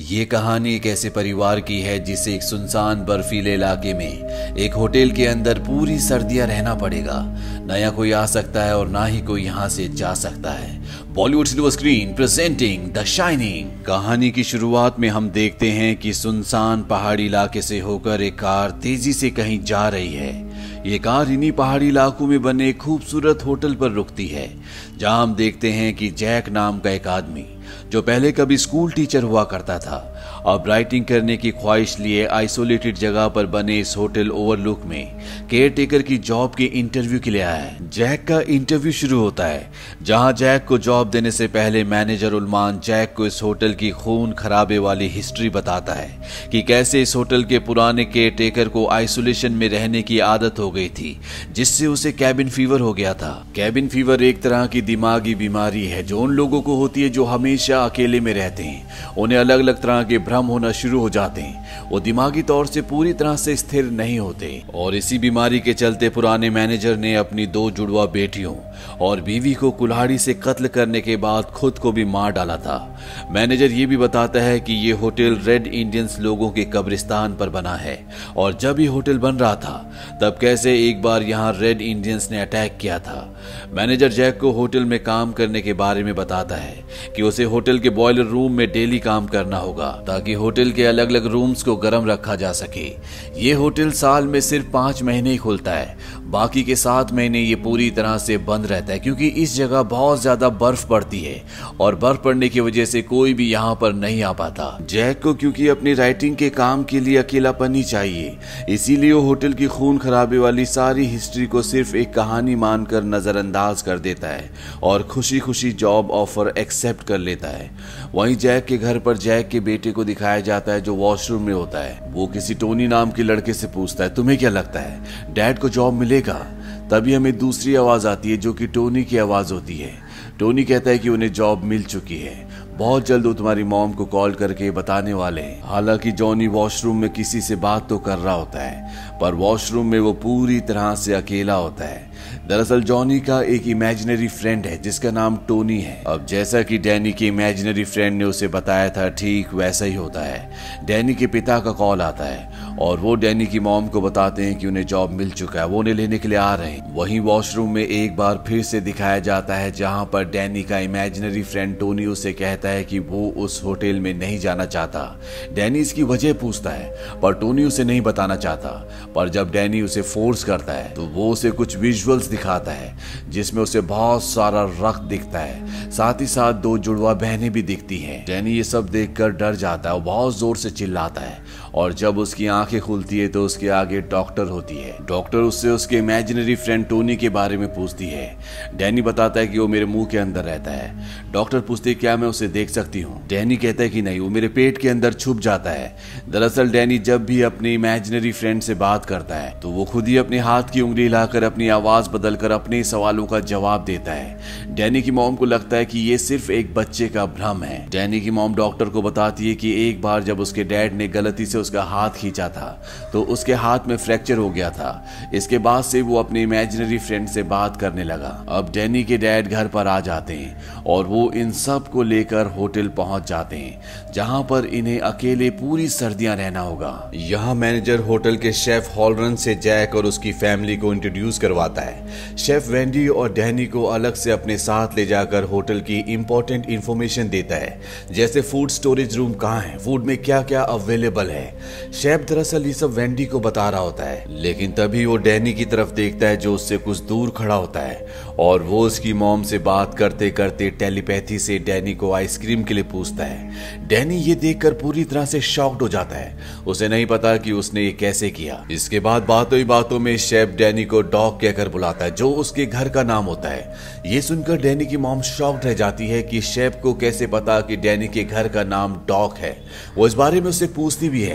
ये कहानी एक ऐसे परिवार की है जिसे एक सुनसान बर्फीले इलाके में एक होटल के अंदर पूरी सर्दियां रहना पड़ेगा। न यहाँ कोई आ सकता है और ना ही कोई यहाँ से जा सकता है। Bollywood silver screen presenting the shining. कहानी की शुरुआत में हम देखते हैं कि सुनसान पहाड़ी इलाके से होकर एक कार तेजी से कहीं जा रही है। ये कार इन्हीं पहाड़ी इलाकों में बने एक खूबसूरत होटल पर रुकती है, जहां हम देखते हैं कि जैक नाम का एक आदमी जो पहले कभी स्कूल टीचर हुआ करता था, अब राइटिंग करने की ख्वाहिश लिए आइसोलेटेड जगह पर बने इस होटल ओवरलुक में केयर टेकर की जॉब के इंटरव्यू के लिए आया है। जैक का इंटरव्यू शुरू होता है, जहां जैक को जॉब देने से पहले मैनेजर उलमान जैक को इस होटल की खून खराबे वाली हिस्ट्री बताता है कि कैसे इस होटल के पुराने केयर टेकर को आइसोलेशन में रहने की आदत हो गई थी, जिससे उसे कैबिन फीवर हो गया था। कैबिन फीवर एक तरह की दिमागी बीमारी है जो उन लोगों को होती है जो हमेशा अकेले में रहते हैं। उन्हें अलग अलग तरह के भ्रम होना शुरू हो जाते हैं। वो दिमागी तौर से पूरी तरह से स्थिर नहीं होते और इसी बीमारी के चलते पुराने मैनेजर ने अपनी 2 जुड़वा बेटियों और बीवी को कुल्हाड़ी से कत्ल करने के बाद खुद को भी मार डाला था। मैनेजर ये भी बताता है कि ये होटल रेड इंडियंस लोगों के कब्रिस्तान पर बना है और जब ये होटल बन रहा था तब कैसे एक बार यहाँ रेड इंडियंस ने अटैक किया था। मैनेजर जैक को होटल में काम करने के बारे में बताता है कि उसे होटल के बॉयलर रूम में डेली काम करना होगा ताकि होटल के अलग अलग रूम्स को गर्म रखा जा सके। ये होटल साल में सिर्फ 5 महीने ही खुलता है, बाकी के 7 महीने ये पूरी तरह से बंद रहता है क्योंकि इस जगह बहुत ज्यादा बर्फ पड़ती है और बर्फ पड़ने की वजह से कोई भी यहाँ पर नहीं आ पाता। जैक को क्योंकि अपनी राइटिंग के काम के लिए अकेलापन ही चाहिए, इसीलिए वो होटल की खून खराबे वाली सारी हिस्ट्री को सिर्फ एक कहानी मानकर नजरअंदाज कर देता है और खुशी खुशी जॉब ऑफर एक्सेप्ट कर लेता है। वहीं जैक के घर पर जैक के बेटे को दिखाया जाता है जो वॉशरूम में होता है। वो किसी टोनी नाम के लड़के से पूछता है, तुम्हें क्या लगता है डैड को जॉब मिलेगा? तभी हमें दूसरी आवाज आती है जो कि टोनी की आवाज होती है। टोनी कहता है कि उन्हें जॉब मिल चुकी है, बहुत जल्द वो तुम्हारी मॉम को कॉल करके बताने वाले हैं। हालांकि जॉनी वॉशरूम में किसी से बात तो कर रहा होता है पर वॉशरूम में वो पूरी तरह से अकेला होता है। दरअसल जॉनी का एक इमेजिनरी फ्रेंड है जिसका नाम टोनी है। अब जैसा कि डैनी के इमेजिनरी फ्रेंड ने उसे बताया था ठीक वैसा ही होता है। डैनी के पिता का कॉल आता है और वो डैनी की मॉम को बताते हैं कि उन्हें जॉब मिल चुका है, वो उन्हें लेने के लिए आ रहे हैं। वहीं वॉशरूम में एक बार फिर से दिखाया जाता है जहां पर डैनी का इमेजिनरी फ्रेंड टोनी उसे कहता है कि वो उस होटल में नहीं जाना चाहता। डैनी इसकी वजह पूछता है पर टोनी उसे नहीं बताना चाहता, पर जब डैनी उसे फोर्स करता है तो वो उसे कुछ विजुअल्स दिखाता है जिसमें उसे बहुत सारा रक्त दिखता है, साथ ही साथ 2 जुड़वा बहनें भी दिखती हैं। डैनी ये सब देखकर डर जाता है और बहुत जोर से चिल्लाता है और जब उसकी आंखें खुलती है तो उसके आगे डॉक्टर होती है। डॉक्टर उससे उसके इमेजिनरी फ्रेंड टोनी के बारे में पूछती है। डैनी बताता है कि वो मेरे मुंह के अंदर रहता है। डॉक्टर पूछते है क्या मैं उसे देख सकती हूँ? डैनी कहता है कि नहीं, वो मेरे पेट के अंदर छुप जाता है। दरअसल डैनी जब भी अपने इमेजिनरी फ्रेंड से बात करता है तो वो खुद ही अपने हाथ की उंगली हिलाकर अपनी आवाज बदलकर अपने सवालों का जवाब देता है। डैनी की मॉम को लगता है कि ये सिर्फ एक बच्चे का भ्रम है। डैनी की मॉम डॉक्टर को बताती है कि एक बार जब उसके डैड ने गलती से उसका हाथ खींचा था तो उसके हाथ में फ्रैक्चर हो गया था। इसके बाद से वो अपने इमेजिनरी फ्रेंड से बात करने लगा। अब डैनी के डैड घर पर आ जाते हैं और वो इन सब को लेकर होटल पहुंच जाते हैं जहां पर इन्हें अकेले पूरी सर्दियां रहना होगा। यहाँ मैनेजर होटल के शेफ हॉलरन से जैक और उसकी फैमिली को इंट्रोड्यूस करवाता है। शेफ वेंडी और डैनी को अलग से अपने साथ ले जाकर होटल की इंपॉर्टेंट इंफॉर्मेशन देता है, जैसे फूड स्टोरेज रूम कहाँ है, फूड में क्या क्या अवेलेबल है। शेफ दरअसल ये सब वेंडी को बता रहा होता है, लेकिन तभी वो डैनी की तरफ देखता है जो उससे कुछ दूर खड़ा होता है और वो उसकी मॉम से बात करते करते टेलीपैथी से डैनी को आइसक्रीम के लिए पूछता है। डैनी ये देखकर पूरी तरह से शॉक्ड हो जाता है, उसे नहीं पता कि उसने ये कैसे किया। इसके बाद बातों ही बातों में शेफ डैनी को डॉग कहकर बुलाता है जो उसके घर का नाम होता है। ये सुनकर डैनी की मॉम शॉक्ड रह जाती है कि शेफ को कैसे पता कि डैनी के घर का नाम डॉग है। वो इस बारे में उससे पूछती भी है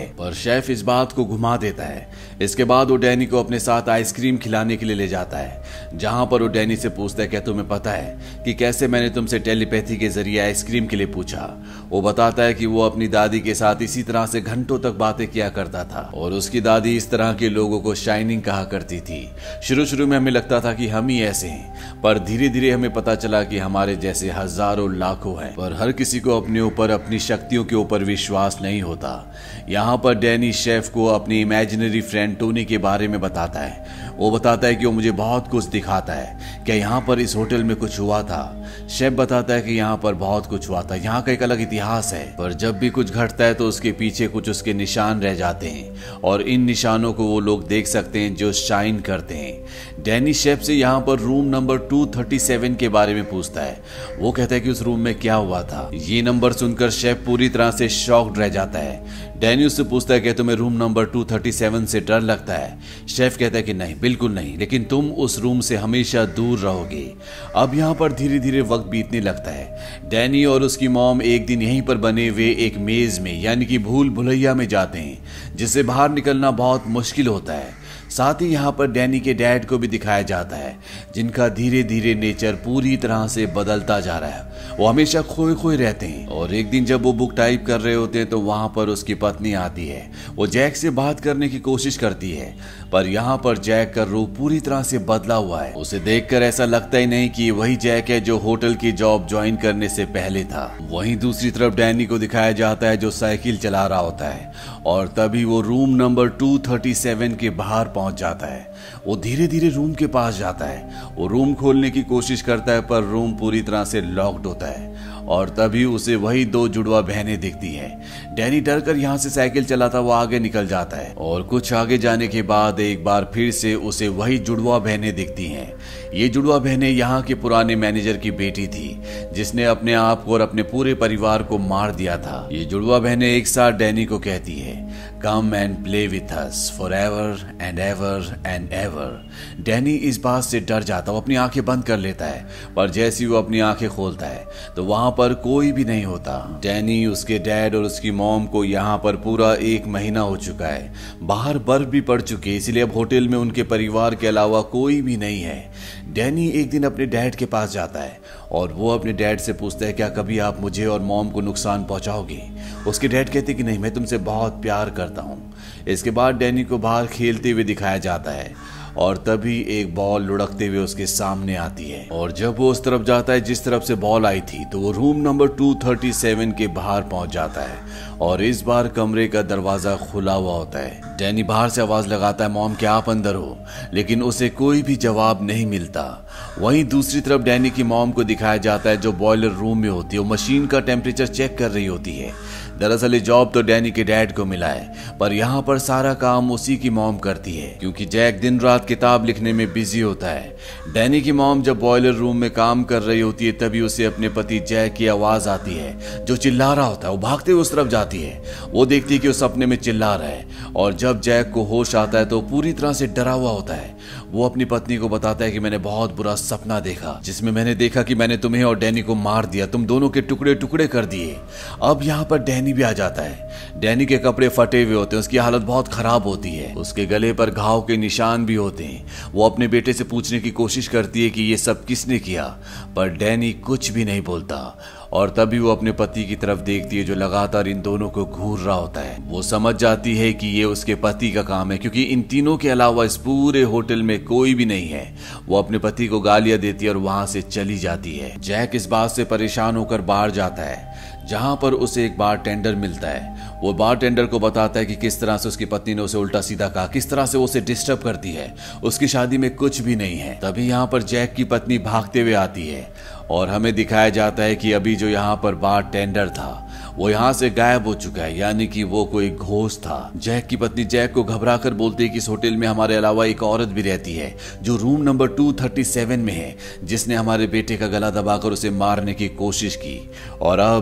पर शेफ इस बात को घुमा देता है। इसके बाद वो डैनी को अपने साथ आइसक्रीम खिलाने के लिए ले जाता है, जहां पर वो डैनी से पूछता है क्या तुम्हें पता है कि कैसे मैंने तुमसे टेलीपैथी के जरिए आइसक्रीम के लिए पूछा। वो बताता है कि वो अपनी दादी के साथ इसी तरह से घंटों तक बातें किया करता था और उसकी दादी इस तरह के लोगों को शाइनिंग कहा करती थी। शुरू में हमें लगता था कि हम ही ऐसे हैं, पर धीरे धीरे हमें पता चला कि हमारे जैसे हजारों लाखों हैं, पर हर किसी को अपने ऊपर, अपनी शक्तियों के ऊपर विश्वास नहीं होता। यहाँ पर डैनी शेफ को अपनी इमेजिनरी फ्रेंड टोनी के बारे में बताता है। वो बताता है कि वो मुझे बहुत कुछ दिखाता है, क्या यहाँ पर इस होटल में कुछ हुआ था। शेफ बताता है कि यहाँ पर बहुत कुछ हुआ था, यहाँ का एक अलग इतिहास है, पर जब भी कुछ घटता है तो उसके पीछे कुछ उसके निशान रह जाते हैं और इन निशानों को वो लोग देख सकते हैं जो शाइन करते हैं। डैनी शेफ से यहाँ पर रूम नंबर 237 के बारे में पूछता है। वो कहता है कि उस रूम में क्या हुआ था। ये नंबर सुनकर शेफ पूरी तरह से शॉक्ड रह जाता है। डैनी उससे पूछता है कि तुम्हें रूम नंबर 237 से डर लगता है। शेफ कहता है कि नहीं, बिल्कुल नहीं, लेकिन तुम उस रूम से हमेशा दूर रहोगे। अब यहाँ पर धीरे धीरे वक्त बीतने लगता है। डैनी और उसकी मॉम एक दिन यहीं पर बने हुए एक मेज में यानी कि भूल भुलैया में जाते हैं, जिससे बाहर निकलना बहुत मुश्किल होता है। साथ ही यहाँ पर डैनी के डैड को भी दिखाया जाता है, जिनका धीरे धीरे नेचर पूरी तरह से बदलता जा रहा है। वो हमेशा खोए खोए रहते हैं और एक दिन जब वो बुक टाइप कर रहे होते हैं तो वहां पर उसकी पत्नी आती है। वो जैक से बात करने की कोशिश करती है, पर यहाँ पर जैक का रूप पूरी तरह से बदला हुआ है। उसे देखकर ऐसा लगता ही नहीं कि वही जैक है जो होटल की जॉब ज्वाइन करने से पहले था। वहीं दूसरी तरफ डैनी को दिखाया जाता है जो साइकिल चला रहा होता है और तभी वो रूम नंबर 237 के बाहर पहुंच जाता है। वो धीरे धीरे रूम के पास जाता है। वो रूम खोलने की कोशिश करता है पर रूम पूरी तरह से लॉक्ड होता है और तभी उसे वही दो जुड़वा बहनें दिखती हैं। डैनी डर कर यहाँ से साइकिल चलाता वो आगे निकल जाता है और कुछ आगे जाने के बाद एक बार फिर से उसे वही जुड़वा बहनें दिखती हैं। ये जुड़वा बहनें यहाँ के पुराने मैनेजर की बेटी थी, जिसने अपने आप को और अपने पूरे परिवार को मार दिया था। ये जुड़वा बहनें एक साथ डैनी को कहती है, come and play with us forever and ever and ever. Danny इस बात से डर जाता, वो अपनी आंखें बंद कर लेता है, पर जैसे ही वो अपनी आंखें खोलता है तो वहां पर कोई भी नहीं होता। डैनी, उसके डैड और उसकी मॉम को यहाँ पर पूरा 1 महीना हो चुका है। बाहर बर्फ भी पड़ चुकी है, इसलिए अब होटल में उनके परिवार के अलावा कोई भी नहीं है। डैनी एक दिन अपने डैड के पास जाता है और वो अपने डैड से पूछता है, क्या कभी आप मुझे और मॉम को नुकसान पहुंचाओगे? उसके डैड कहते कि नहीं, मैं तुमसे बहुत प्यार करता हूँ। इसके बाद डैनी को बाहर खेलते हुए दिखाया जाता है और तभी एक बॉल लुढ़कते हुए उसके सामने आती है और जब वो उस तरफ जाता है जिस तरफ से बॉल आई थी तो वो रूम नंबर 237 के बाहर पहुंच जाता है और इस बार कमरे का दरवाजा खुला हुआ होता है। डैनी बाहर से आवाज लगाता है, मॉम क्या आप अंदर हो? लेकिन उसे कोई भी जवाब नहीं मिलता। वहीं दूसरी तरफ डैनी की मॉम को दिखाया जाता है जो बॉयलर रूम में होती है। वो मशीन का टेम्परेचर चेक कर रही होती है। दरअसल ये जॉब तो डैनी के डैड को मिला है, पर यहाँ पर सारा काम उसी की मॉम करती है क्योंकि जैक दिन रात किताब लिखने में बिजी होता है। डैनी की मॉम जब बॉयलर रूम में काम कर रही होती है तभी उसे अपने पति जैक की आवाज आती है जो चिल्ला रहा होता है। वो भागते हुए उस तरफ जाती है। वो देखती है कि वो सपने में चिल्ला रहा है और जब जैक को होश आता है तो पूरी तरह से डरा हुआ होता है। वो अपनी पत्नी को बताता है कि मैंने बहुत बुरा सपना देखा जिसमें मैंने देखा कि मैंने तुम्हें और डैनी को मार दिया, तुम दोनों के टुकड़े टुकड़े कर दिए। अब यहाँ पर डैनी भी आ जाता है। डैनी के कपड़े फटे हुए होते हैं, उसकी हालत बहुत खराब होती है, उसके गले पर घाव के निशान भी होते हैं। वो अपने बेटे से पूछने की कोशिश करती है कि ये सब किसने किया, पर डैनी कुछ भी नहीं बोलता और तभी वो अपने पति की तरफ देखती है जो लगातार इन दोनों को घूर रहा होता है। वो समझ जाती है कि ये उसके पति का काम है क्योंकि इन तीनों के अलावा इस पूरे होटल में कोई भी नहीं है। वो अपने पति को गालियां देती है और वहां से चली जाती है। जैक इस बात से परेशान होकर बाहर जाता है जहां पर उसे एक बारटेंडर मिलता है। वो बारटेंडर को बताता है कि किस तरह से उसकी पत्नी ने उसे उल्टा सीधा कहा, किस तरह से वो उसे डिस्टर्ब करती है, उसकी शादी में कुछ भी नहीं है। तभी यहाँ पर जैक की पत्नी भागते हुए आती है और हमें दिखाया जाता है कि अभी जो यहाँ पर बारटेंडर था वो यहाँ से गायब हो चुका है, यानी कि वो कोई घोस्ट था। जैक की पत्नी जैक को घबराकर बोलती है कि इस होटल में हमारे अलावा एक औरत भी रहती है जो रूम नंबर 237 में है, जिसने हमारे बेटे का गला दबाकर उसे मारने की कोशिश की और अब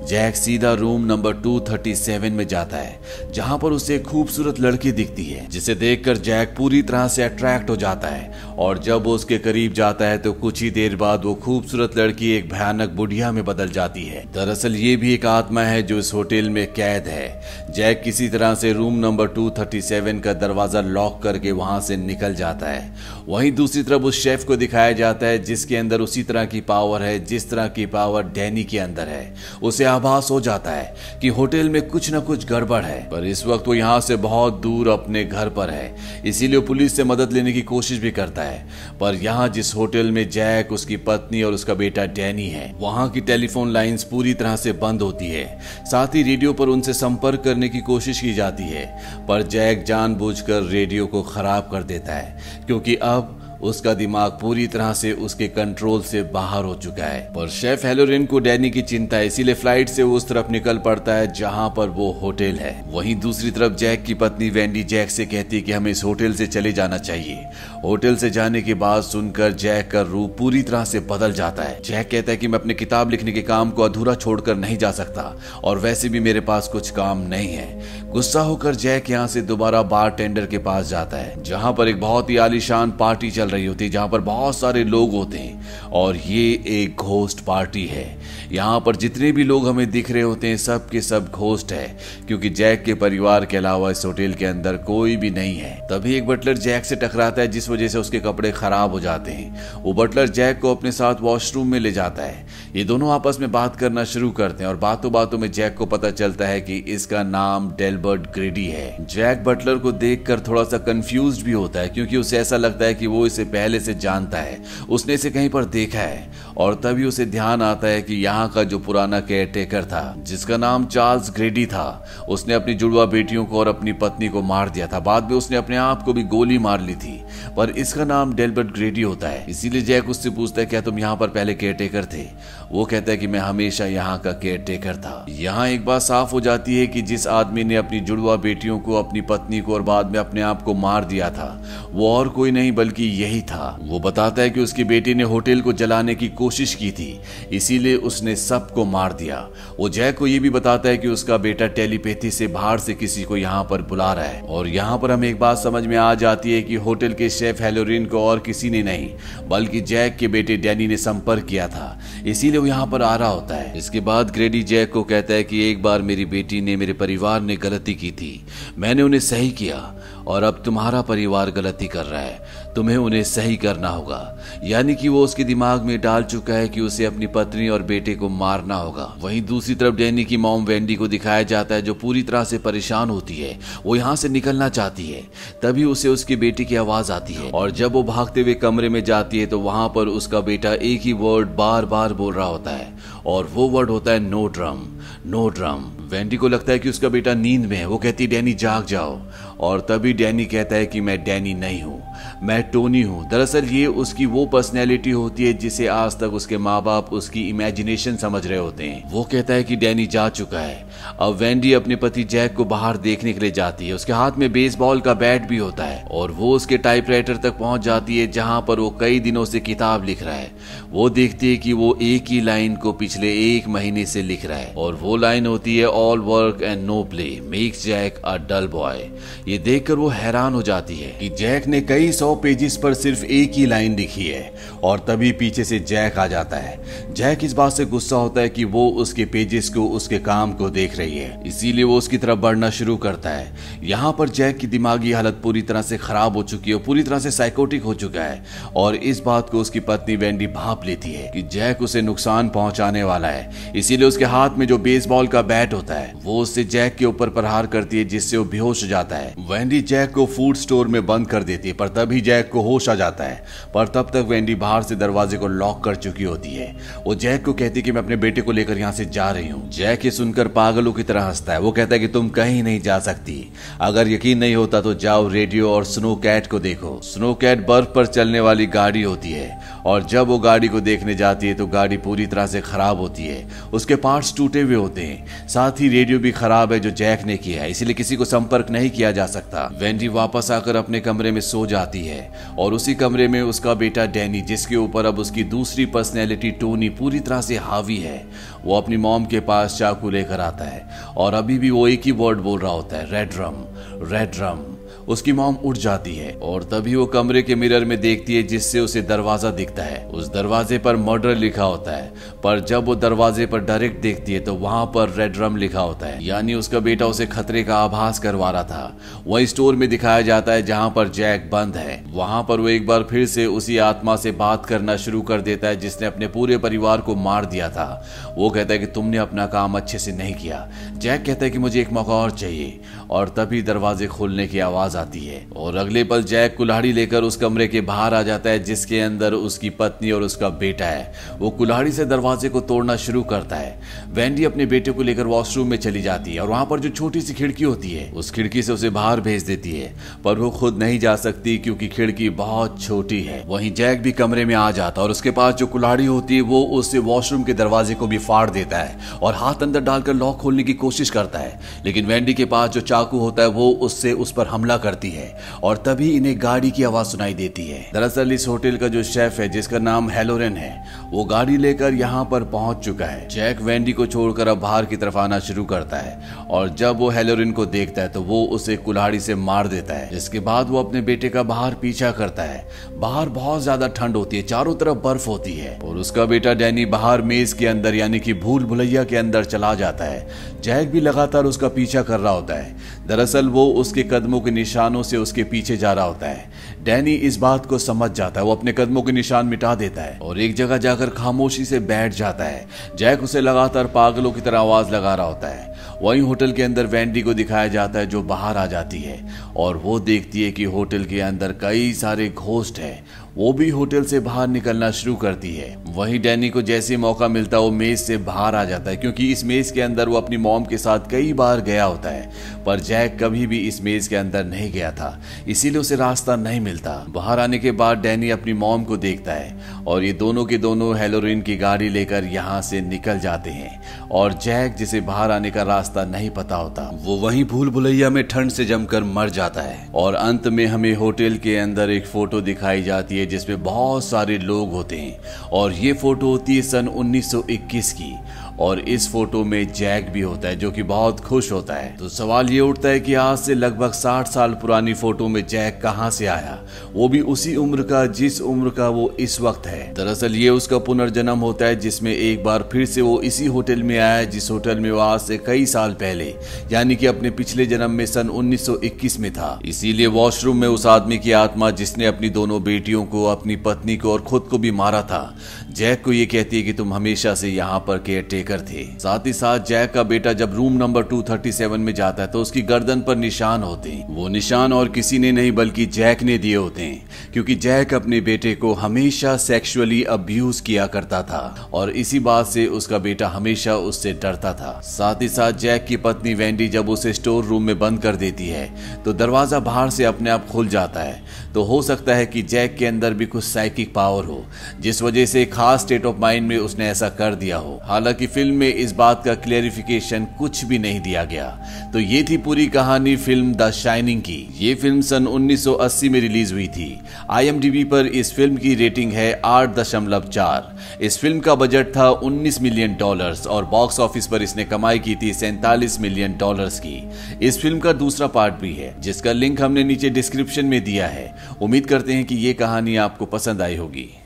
जैक सीधा रूम नंबर 237 में जाता है, जहां पर उसे एक खूबसूरत लड़की दिखती है, जिसे देखकर जैक पूरी तरह से अट्रैक्ट हो जाता है। और जब वो उसके करीब जाता है तो कुछ ही देर बाद वो खूबसूरत लड़की एक भयानक बुढ़िया में बदल जाती है। दरअसल ये भी एक आत्मा है जो इस होटल में कैद है। जैक किसी तरह से रूम नंबर 237 का दरवाजा लॉक करके वहां से निकल जाता है। वहीं दूसरी तरफ उस शेफ को दिखाया जाता है जिसके अंदर उसी तरह की पावर है जिस तरह की पावर डैनी के अंदर है। उसे आभास हो जाता है कि होटल में कुछ न कुछ गड़बड़ है, पर इस वक्त वो यहाँ से बहुत दूर अपने घर पर है, इसीलिए पुलिस से मदद लेने की कोशिश भी करता है। पर यहाँ जिस होटल में जैक, उसकी पत्नी और उसका बेटा डैनी है, वहां की टेलीफोन लाइंस पूरी तरह से बंद होती है। साथ ही रेडियो पर उनसे संपर्क करने की कोशिश की जाती है, पर जैक जानबूझकर रेडियो को खराब कर देता है, क्योंकि अब उसका दिमाग पूरी तरह से उसके कंट्रोल से बाहर हो चुका है। पर शेफ हेलोरिन को डैनी की चिंता है, इसीलिए फ्लाइट से वो उस तरफ निकल पड़ता है जहां पर वो होटल है। वहीं दूसरी तरफ जैक की पत्नी वेंडी जैक से कहती है कि हमें इस होटल से चले जाना चाहिए। होटल से जाने की बात सुनकर जैक का रूप पूरी तरह से बदल जाता है। जैक कहता है कि मैं अपने किताब लिखने के काम को अधूरा छोड़कर नहीं जा सकता, और वैसे भी मेरे पास कुछ काम नहीं है। गुस्सा होकर जैक यहाँ से दोबारा बार टेंडर के पास जाता है, जहां पर एक बहुत ही आलीशान पार्टी चल रही होती है, जहां पर बहुत सारे लोग होते हैं, और ये एक घोस्ट पार्टी है। यहाँ पर जितने भी लोग हमें दिख रहे होते हैं सब के सब घोस्ट है, क्योंकि जैक के परिवार के अलावा इस होटल के अंदर कोई भी नहीं है। तभी एक बटलर जैक से टकराता है, जिस वजह से उसके कपड़े खराब हो जाते हैं। वो बटलर जैक को अपने साथ वॉशरूम में ले जाता है। ये दोनों आपस में बात करना शुरू करते हैं, और बातों बातों में जैक को पता चलता है कि इसका नाम डेल्बर्ट ग्रेडी है। जैक बटलर को देखकर थोड़ा सा कंफ्यूज्ड भी होता है, क्योंकि उसे ऐसा लगता है कि वो इसे पहले से जानता है, उसने इसे कहीं पर देखा है। और तभी उसे ध्यान आता है कि यहाँ का जो पुराना केयरटेकर था, जिसका नाम चार्ल्स ग्रेडी था, उसने अपनी जुड़वा बेटियों को और अपनी पत्नी को मार दिया था। बाद में उसने अपने आप को भी गोली मार ली थी, पर इसका नाम डेल्बर्ट ग्रेडी होता है। इसीलिए जैक उससे पूछता है क्या तुम यहाँ पर पहले केयरटेकर थे? वो कहता है कि मैं हमेशा यहाँ का केयरटेकर था। यहाँ एक बात साफ हो जाती है कि जिस आदमी ने अपनी जुड़वा बेटियों को, अपनी पत्नी को और बाद में अपने आप को मार दिया था, वो और कोई नहीं बल्कि यही था। वो बताता है कि उसकी बेटी ने होटल को जलाने की कोशिश की थी, इसीलिए उसने सबको मार दिया। वो जैक को ये भी बताता है कि उसका बेटा टेलीपैथी से बाहर से किसी को यहाँ पर बुला रहा है। और यहाँ पर हमें एक बात समझ में आ जाती है कि होटल के शेफ हेलोरिन को और किसी ने नहीं बल्कि जैक के बेटे डैनी ने संपर्क किया था, इसीलिए वो यहाँ पर आ रहा होता है। इसके बाद ग्रेडी जैक को कहता है कि एक बार मेरी बेटी ने, मेरे परिवार ने गलती की थी, मैंने उन्हें सही किया, और अब तुम्हारा परिवार गलती कर रहा है, तुम्हें उन्हें सही करना होगा। यानी कि वो उसके दिमाग में डाल चुका है कि उसे अपनी पत्नी और बेटे को मारना होगा। वहीं दूसरी तरफ डैनी की मॉम वेंडी को दिखाया जाता है, जो पूरी तरह से परेशान होती है। वो यहाँ से निकलना चाहती है, तभी उसे उसकी बेटी की आवाज आती है, और जब वो भागते हुए कमरे में जाती है तो वहां पर उसका बेटा एक ही वर्ड बार बार बोल रहा होता है, और वो वर्ड होता है no drum, no drum. Wendy को लगता है कि उसका बेटा नींद में है। वो कहती है डैनी जाग जाओ, और तभी डैनी कहता है कि मैं डैनी नहीं हूँ, मैं टोनी हूँ। दरअसल ये उसकी वो पर्सनैलिटी होती है जिसे आज तक उसके माँ बाप उसकी इमेजिनेशन समझ रहे होते हैं। वो कहता है कि डैनी जा चुका है। अब वेंडी अपने पति जैक को बाहर देखने के लिए जाती है। उसके हाथ में बेसबॉल का बैट भी होता है, और वो उसके टाइपराइटर तक पहुंच जाती है जहां पर वो कई दिनों से किताब लिख रहा है। वो देखती है कि वो एक ही लाइन को पिछले 1 महीने से लिख रहा है, और वो लाइन होती है all work and no play makes Jack a dull boy. ये देखकर वो हैरान हो जाती है कि जैक ने कई 100 पेजेस पर सिर्फ एक ही लाइन लिखी है, और तभी पीछे से जैक आ जाता है। जैक इस बात से गुस्सा होता है कि वो उसके पेजेस को, उसके काम को देख रही है, इसीलिए वो उसकी तरफ बढ़ना शुरू करता है। यहाँ पर जैक की दिमागी हालत पूरी तरह से खराब हो चुकी है, पूरी तरह से साइकोटिक हो चुका है, और इस बात को उसकी पत्नी वेंडी भांप लेती है कि जैक उसे नुकसान पहुंचाने वाला है। इसीलिए उसके हाथ में जो बेसबॉल का बैट होता है वो उससे जैक के ऊपर प्रहार करती है, जिससे वो बेहोश हो जाता है। वेंडी जैक को फूड स्टोर में बंद कर देती है, पर तभी जैक को होश आ जाता है, पर तब तक वेंडी बाहर से दरवाजे को लॉक कर चुकी होती है। वो जैक को कहती है कि मैं अपने बेटे को लेकर यहाँ से जा रही हूँ। जैक ये सुनकर पागलों की तरह हंसता है। वो कहता है कि तुम कहीं नहीं जा सकती, अगर यकीन नहीं होता तो जाओ रेडियो और स्नो कैट को देखो। स्नो कैट बर्फ पर चलने वाली गाड़ी होती है, और जब वो गाड़ी को देखने जाती है तो गाड़ी पूरी तरह से खराब होती है, उसके पार्ट्स टूटे हुए होते हैं, साथ ही रेडियो भी खराब है जो जैक ने किया है, इसलिए किसी को संपर्क नहीं किया जा सकता। वेंडी वापस आकर अपने कमरे में सो जाती है और उसी कमरे में उसका बेटा डैनी, जिसके ऊपर अब उसकी दूसरी पर्सनैलिटी टोनी पूरी तरह से हावी है, वो अपनी मॉम के पास चाकू लेकर आता है और अभी भी वो एक ही वर्ड बोल रहा होता है, रेड रम, रेड रम। उसकी मॉम उठ जाती है और तभी वो कमरे के मिरर में देखती है जिससे उसे दरवाजा दिखता है। उस दरवाजे पर मर्डर लिखा होता है, पर जब वो दरवाजे पर डायरेक्ट देखती है तो वहां पर रेड रम लिखा होता है, यानी उसका बेटा उसे खतरे का आभास करवा रहा था। वही स्टोर में दिखाया जाता है जहां पर जैक बंद है। वहां पर वो एक बार फिर से उसी आत्मा से बात करना शुरू कर देता है जिसने अपने पूरे परिवार को मार दिया था। वो कहता है कि तुमने अपना काम अच्छे से नहीं किया। जैक कहता है कि मुझे एक मौका और चाहिए, और तभी दरवाजे खोलने की आवाज आती है और अगले पल जैक कुल्हाड़ी लेकर उस कमरे के बाहर आ जाता है जिसके अंदर उसकी पत्नी और उसका बेटा है। वो कुल्हाड़ी से दरवाजे को तोड़ना शुरू करता है। वेंडी अपने बेटे को लेकर वॉशरूम में चली जाती है और वहां पर जो छोटी सी खिड़की होती है उस खिड़की से उसे बाहर भेज देती है, पर वो खुद नहीं जा सकती क्योंकि खिड़की बहुत छोटी है। वहीं जैक भी कमरे में आ जाता है और उसके पास जो कुल्हाड़ी होती है वो उससे वॉशरूम के दरवाजे को भी फाड़ देता है और हाथ अंदर डालकर लॉक खोलने की कोशिश करता है, लेकिन वेंडी के पास जो चाकू होता है वो उससे उस पर हमला करती है और तभी इन्हें गाड़ी की आवाज सुनाई देती है। दरअसल इस होटल का जो शेफ है जिसका नाम हेलोरेन है, वो गाड़ी लेकर यहाँ पर पहुंच चुका है। जैक वेंडी को छोड़कर अब बाहर की तरफ आना शुरू करता है और जब वो हेलोरेन को देखता है तो वो उसे कुल्हाड़ी से मार देता है, जिसके बाद वो अपने बेटे का बाहर पीछा करता है। बाहर बहुत ज्यादा ठंड होती है, चारों तरफ बर्फ होती है और उसका बेटा डैनी बाहर मेज के अंदर यानी कि भूल भुलैया के अंदर चला जाता है। जैक भी लगातार उसका पीछा कर रहा होता है। दरअसल वो उसके कदमों के निशानों से उसके पीछे जा रहा होता है। डैनी इस बात को समझ जाता है, वो अपने कदमों के निशान मिटा देता है और एक जगह जाकर खामोशी से बैठ जाता है। जैक उसे लगातार पागलों की तरह आवाज लगा रहा होता है। वहीं होटल के अंदर वेंडी को दिखाया जाता है जो बाहर आ जाती है और वो देखती है कि होटल के अंदर कई सारे घोस्ट हैं। वो भी होटल से बाहर निकलना शुरू करती है। वहीं डैनी को जैसे मौका मिलता है वो मेज से बाहर आ जाता है, क्योंकि इस मेज के अंदर वो अपनी मॉम के साथ कई बार गया होता है, पर जैक कभी भी इस मेज के अंदर नहीं गया था, इसीलिए उसे रास्ता नहीं मिलता। बाहर आने के बाद डैनी अपनी मॉम को देखता है और ये दोनों के दोनों हेलोरिन की गाड़ी लेकर यहाँ से निकल जाते हैं और जैक, जिसे बाहर आने का रास्ता नहीं पता होता, वो वहीं भूल भुलैया में ठंड से जमकर मर जाता है। और अंत में हमें होटल के अंदर एक फोटो दिखाई जाती है जिसमें बहुत सारे लोग होते हैं और ये फोटो होती है सन 1921 की और इस फोटो में जैक भी होता है जो कि बहुत खुश होता है। तो सवाल ये उठता है कि आज से लगभग 60 साल पुरानी फोटो में जैक कहां से आया, वो भी उसी उम्र का जिस उम्र का वो इस वक्त है। दरअसल ये उसका पुनर्जन्म होता है जिसमें एक बार फिर से वो इसी होटल में आया जिस होटल में वो आज से कई साल पहले यानी कि अपने पिछले जन्म में सन 1921 में था। इसीलिए वॉशरूम में उस आदमी की आत्मा जिसने अपनी दोनों बेटियों को, अपनी पत्नी को और खुद को भी मारा था, जैक को ये कहती है कि तुम हमेशा से यहाँ पर केयरटेकर थे। साथ ही साथ जैक का बेटा जब रूम नंबर 237 में जाता है तो उसकी गर्दन पर निशान होते हैं। वो निशान और किसी ने नहीं बल्कि जैक ने दिए होते हैं, क्योंकि जैक अपने बेटे को हमेशा सेक्सुअली अब्यूज किया करता था और इसी बात से उसका बेटा हमेशा उससे डरता था। साथ ही साथ जैक की पत्नी वेंडी जब उसे स्टोर रूम में बंद कर देती है तो दरवाजा बाहर से अपने आप खुल जाता है। तो हो सकता है कि जैक के अंदर भी कुछ साइकिक पावर हो जिस वजह से खास स्टेट ऑफ माइंड में उसने ऐसा कर दिया हो। हालांकि फिल्म में इस बात का क्लेरिफिकेशन कुछ भी नहीं दिया गया। तो ये थी पूरी कहानी फिल्म द शाइनिंग की। ये फिल्म सन 1980 में रिलीज हुई थी। IMDb पर इस फिल्म की रेटिंग है 8.4। इस फिल्म का बजट था $19 मिलियन और बॉक्स ऑफिस पर इसने कमाई की थी $47 मिलियन की। इस फिल्म का दूसरा पार्ट भी है जिसका लिंक हमने नीचे डिस्क्रिप्शन में दिया है। उम्मीद करते हैं कि ये कहानी आपको पसंद आई होगी।